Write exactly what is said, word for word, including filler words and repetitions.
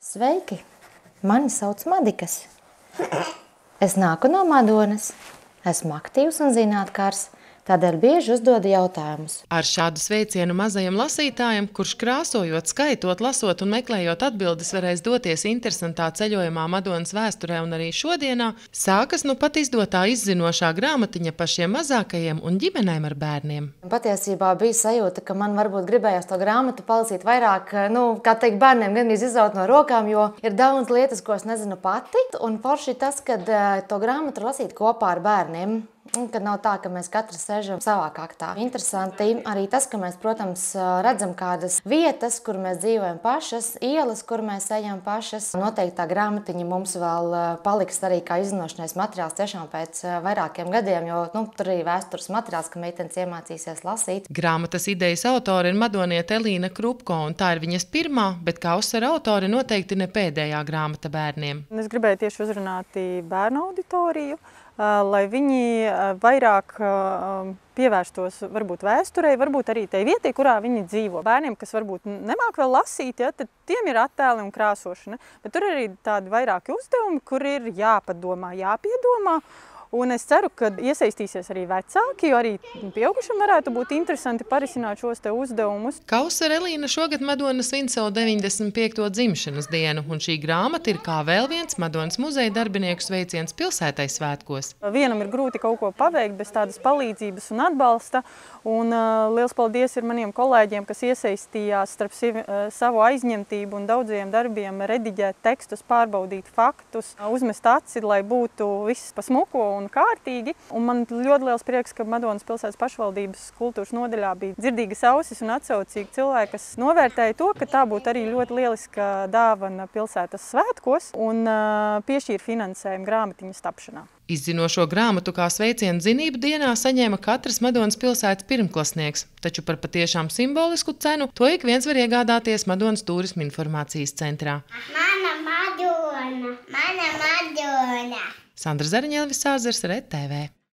Sveiki! Mani sauc Madikas. Es nāku no Madonas. Esmu aktīvs un zinātkārs, tādēļ bieži uzdodu jautājumus. Ar šādu sveicienu mazajam lasītājam, kurš krāsojot, skaitot, lasot un meklējot atbildes, varēs doties interesantā ceļojumā Madonas vēsturē un arī šodienā, sākas nu pat izdotā izzinošā grāmatiņa pašiem mazākajiem un ģimenēm ar bērniem. Patiesībā bija sajūta, ka man varbūt gribējās to grāmatu palasīt vairāk, nu, kā teikt, bērniem gandrīz izaut no rokām, jo ir daudz lietas, ko es nezinu pati. Un forši tas, kad to grāmatu lasīt kopā ar bērniem. Kad nav tā, ka mēs katrs sēžam savā kaktā. Interesanti arī tas, ka mēs, protams, redzam kādas vietas, kur mēs dzīvojam pašas, ielas, kur mēs ejam pašas. Noteikti tā grāmatiņa mums vēl paliks arī kā izzinošanais materiāls tiešām pēc vairākiem gadiem, jo nu, tur arī vēstures materiāls, ka meitenes iemācīsies lasīt. Grāmatas idejas autori ir madoniete Elīna Krupko, un tā ir viņas pirmā, bet kā uzsver autori, noteikti ne pēdējā grāmata bērniem. Es gribēju tieši uzrunāt bērnu auditoriju, lai viņi vairāk pievērstos varbūt vēsturei, varbūt arī tai vietai, kurā viņi dzīvo. Bērniem, kas varbūt nemāk vēl lasīt, ja, tad tiem ir attēli un krāsošana, bet tur ir arī tādi vairāki uzdevumi, kur ir jāpadomā, jāpiedomā. Un es ceru, ka iesaistīsies arī vecāki, jo arī pieaugušiem varētu būt interesanti parisināt šos te uzdevumus. Kā uzsver Elīna, šogad Madona svin savu deviņdesmit piekto dzimšanas dienu, un šī grāmata ir kā vēl viens Madonas muzeja darbinieku sveiciens pilsētai svētkos. Vienam ir grūti kaut ko paveikt bez tādas palīdzības un atbalsta, un uh, liels paldies ir maniem kolēģiem, kas iesaistījās starp sivi, uh, savu aizņemtību un daudziem darbiem rediģēt tekstus, pārbaudīt faktus, uzmest aci, lai būtu viss pa smuko un kārtīgi. Un man ļoti liels prieks, ka Madonas pilsētas pašvaldības kultūras nodaļā bija dzirdīgas ausis un atsaucīgi cilvēki, kas novērtēja to, ka tā būtu arī ļoti lieliska dāvana pilsētas svētkos un uh, piešķīra finansējumu grāmatiņas tapšanā. Izzinošo grāmatu kā sveicienu zinību dienā saņēma katrs Madonas pilsētas pirmklasnieks, taču par patiešām simbolisku cenu to ik viens var iegādāties Madonas turisma informācijas centrā. Mana Madona! Mana Madona! Sandra Zariņēlvis, Sāzars, R E T V.